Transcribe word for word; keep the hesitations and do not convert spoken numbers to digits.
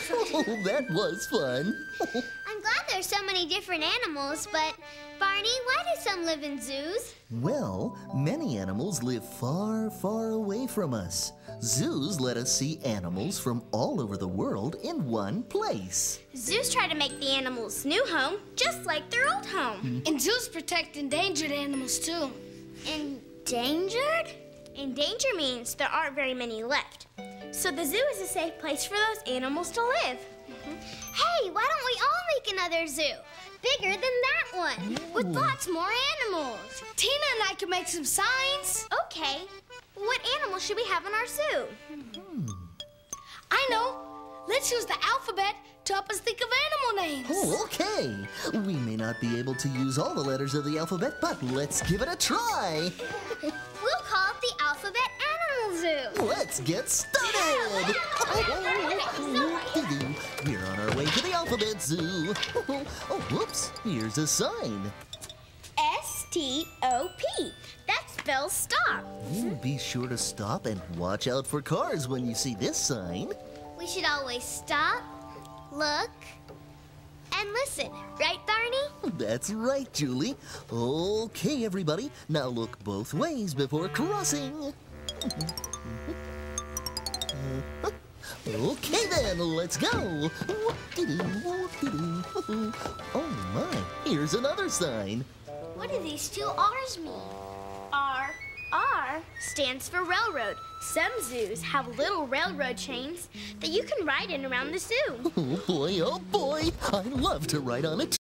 Oh, that was fun. I'm glad there's so many different animals, but Barney, why do some live in zoos? Well, many animals live far, far away from us. Zoos let us see animals from all over the world in one place. Zoos try to make the animals' new home just like their old home. And zoos protect endangered animals, too. Endangered? Endangered means there aren't very many left. So the zoo is a safe place for those animals to live. Mm-hmm. Hey, why don't we all make another zoo? Bigger than that one, Ooh. with lots more animals. Tina and I can make some signs. Okay, what animals should we have in our zoo? Hmm. I know. Let's use the alphabet to help us think of animal names. Oh, okay. We may not be able to use all the letters of the alphabet, but let's give it a try. We'll call it the Alphabet Animal Zoo. Let's get started. We're on our way to the Alphabet Zoo. Oh, whoops. Here's a sign. S T O P. That spells stop. Ooh, be sure to stop and watch out for cars when you see this sign. We should always stop, look, and listen. Right, Barney? That's right, Julie. Okay, everybody. Now look both ways before crossing. Okay, then, let's go. Oh, my. Here's another sign. What do these two R's mean? R. R stands for railroad. Some zoos have little railroad trains that you can ride in around the zoo. Oh, boy, oh, boy. I love to ride on it.